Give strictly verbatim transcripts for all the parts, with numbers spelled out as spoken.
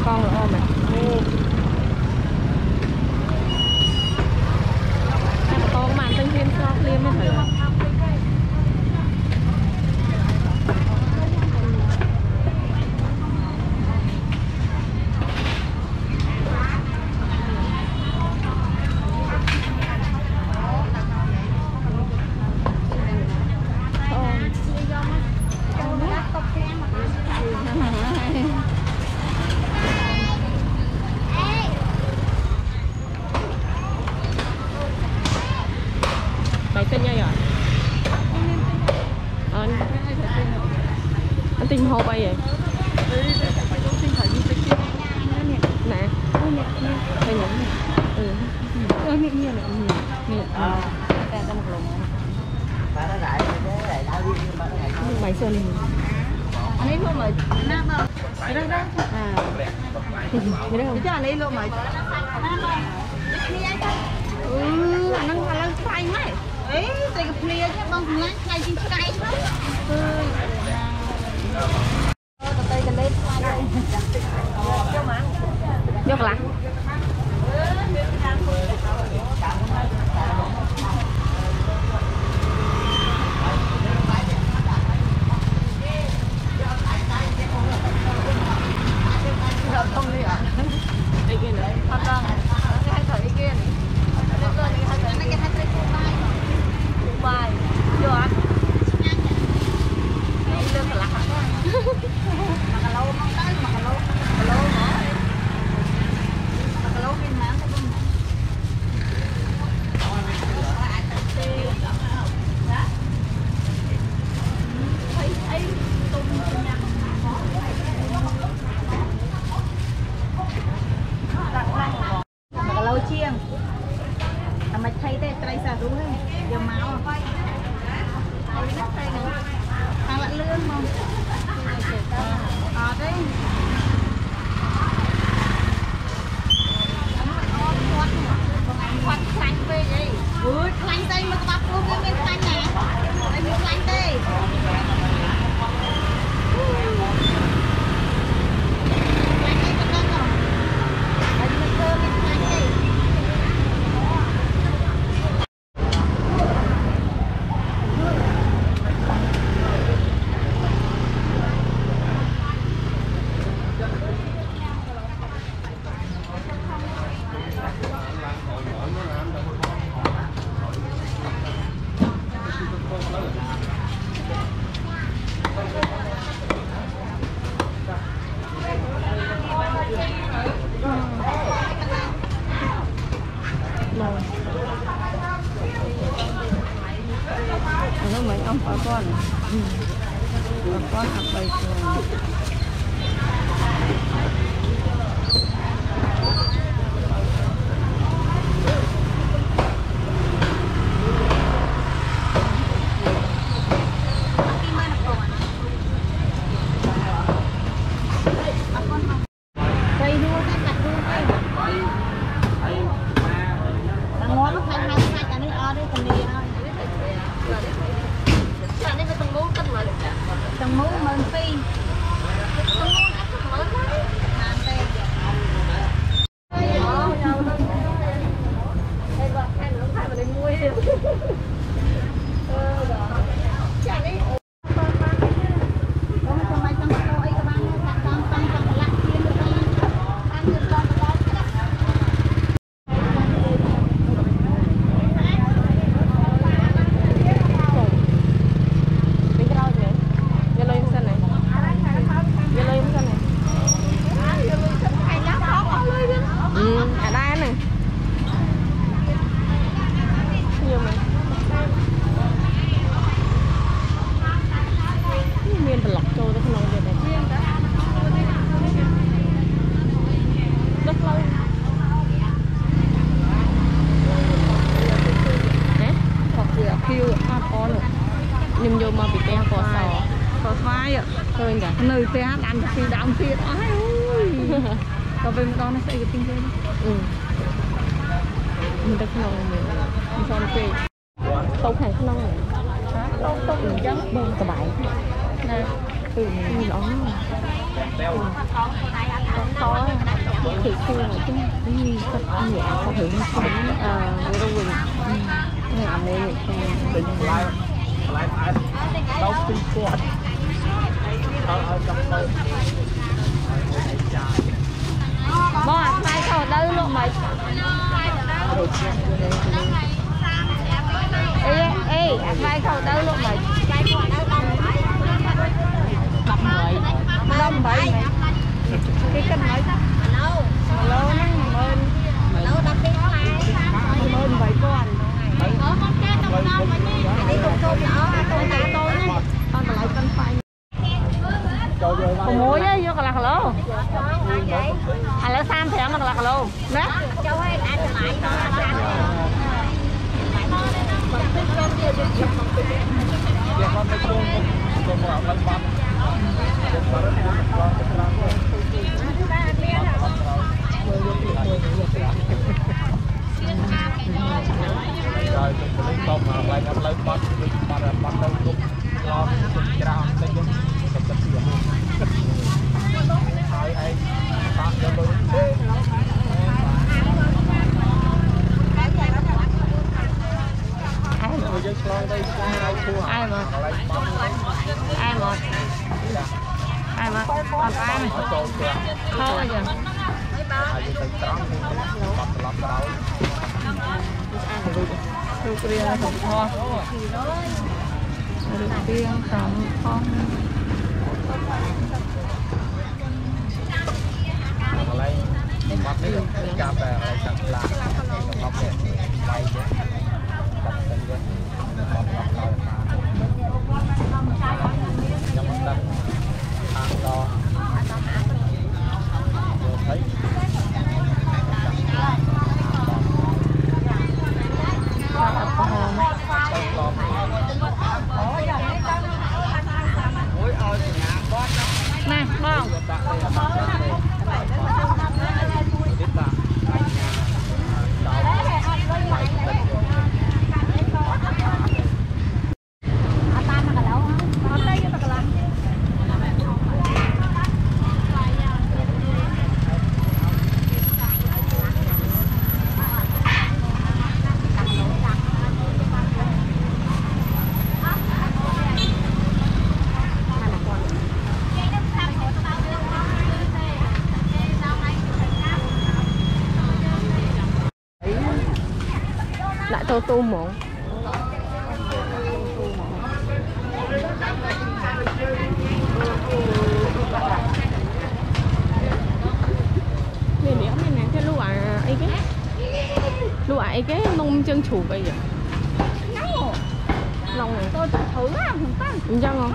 con là ôm này. Cái con màn tinh viên cho liêm hết rồi. Tên nha rồi. Ờ, anh tin hô bay vậy? Nè. Đây nhỉ? Ừ. Ơ miệng nhiên này. Miệng. Ờ. Cái một lồng. Bảy sơn đi. Anh ấy luôn mà nam đâu? Ở đây đó. À. Cái đây không? Chứ anh ấy luôn mà. Ừ, anh đang là phai mày. Ấy, tay cái plea chứ bông láng ngay trên cái đó. Ừ. Tay cái lên qua đây. Cho mà. Vô cả. Không đi à? Đây kia nữa. Thật ra. Cái hai thở đi kia. Lên lên cái hai thở này cái hai thở cô bay. Bài vô anh lương là lạ mà cả lâu mong tới mà cả lâu cả lâu nữa mà cả lâu bên má cái bên thấy thấy tung mà cả lâu chiêng mà thấy đây tay xả đúng không giờ máu thằng lại lươn không ờ đấy quạt xanh về đây ui xanh đây mà bắp luôn cái xanh nè đây miếng xanh đây mấy ông có con ừ. Con học bài trường nhum vô mà bị té cò sò cò xoay ạ thôi cả nơi té ăn thì đóng thì ai ơi còn bên đó nó sẽ cái tinh thêm ừ mình ta không mình mình cho nó chơi tàu hàng không nông này tàu tàu mình trắng bông cả bảy nè từ mình ống khó thử xem là cái gì thật nhẹ có thử một chút à rồi rồi làm đây bình lại lại đâu tin quạt bò hai khẩu đâu luôn mày ê ê hai khẩu đâu luôn mày đập mày đâm bảy cái cân mấy lâu lâu nó mơn lâu đập đi mơn bảy con ở con kia trong đâu mà đi đi cùng cùng ở tôi nhà tôi con còn lại cân phai còn muối á vô còn lạc lô à lỡ sam thèm mà lạc lô nè châu ơi ăn lại rồi mình tôm mà lại ngâm lấy bắt bắt bắt đâu cũng lo cũng ra đây cũng cái cái gì ai ai tao cho tôi ai mà ai mà ai mà còn ai mà thôi giờ Rượu riêng thịt kho Rượu riêng thịt kho lấy bắt đi cà phê lại chặt lá lọc này quay chứ đặt tên chứ lọc lọc lọc trong một đất ăn to vô thấy nè bông lại tô tô muộn nè nè nè cái lúa ấy cái lúa ấy cái nông chân chủ bây giờ lòng này tôi thử á không tăng chân không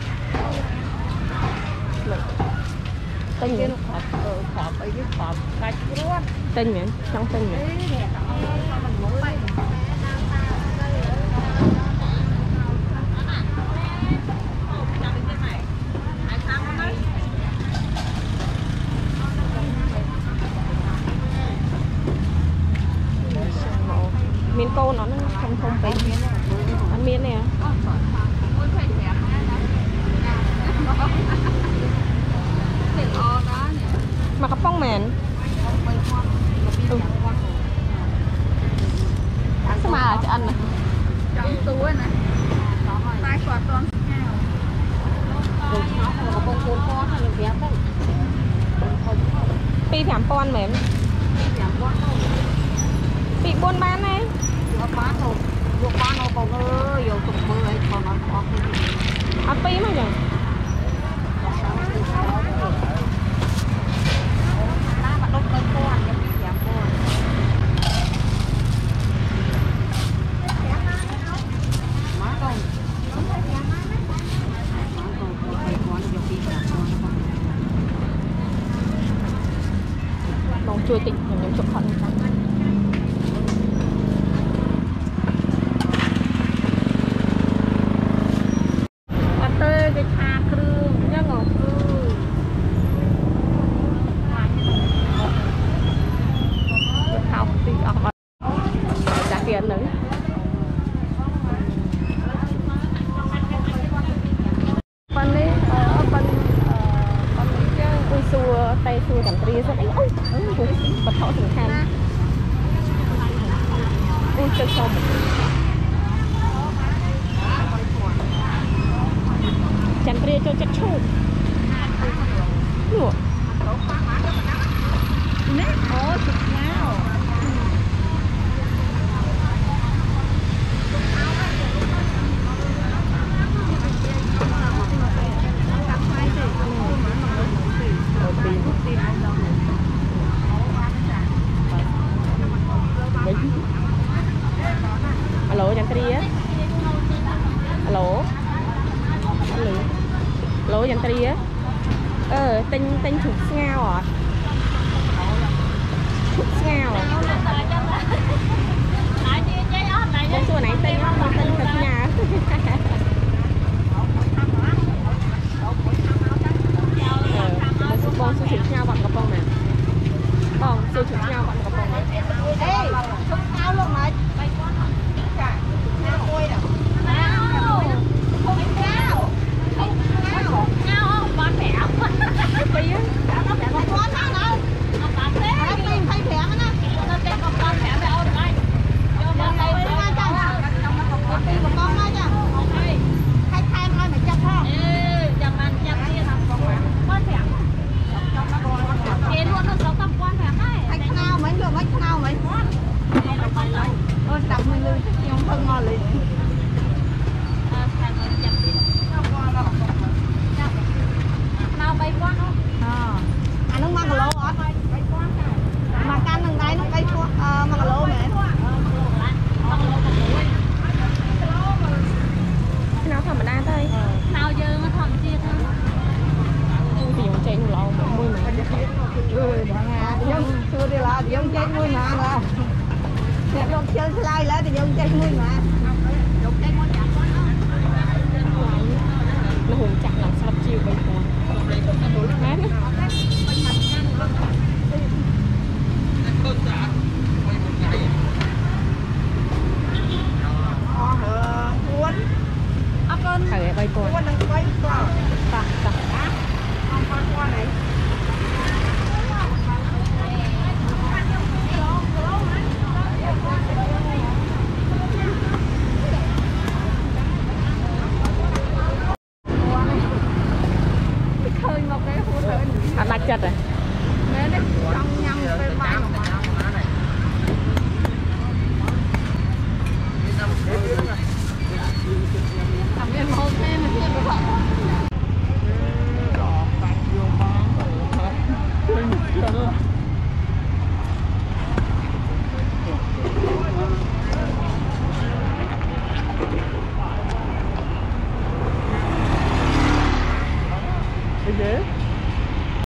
tên gì khọp ấy cái khọp gạch luôn tên nhỉ trong tên nhỉ miếng cô nó không không phải ăn miếng này à mà có phong mền sao mà cho ăn này trong túi này tay quạt con pi thảm con mềm bị buôn bán này bán rồi vô bán nó còn ơi vô tụt mưa ấy còn nó có à pi mà vậy bông chui tịnh những chụp hình cái tha krương nhá ngọt ơi học thì học trả tiền nữa phần đi ở phần phần cái xua tay xua chẳng ria rất ấy ôi bật thọ sủng khăn ui chân sâu một chăn ria cho chất chụp nụ nè ô chụp nhau alo chăn ria alo alo alo chăn ria ờ tinh tinh chụp ngao à chụp ngao con xưa này tinh con tinh thật nhà con xưa chụp ngao bằng cặp bông này con xưa chụp ngao bằng cặp bông này ê chụp ngao luôn này nó hùng chặt lòng sập chiều bên ngoài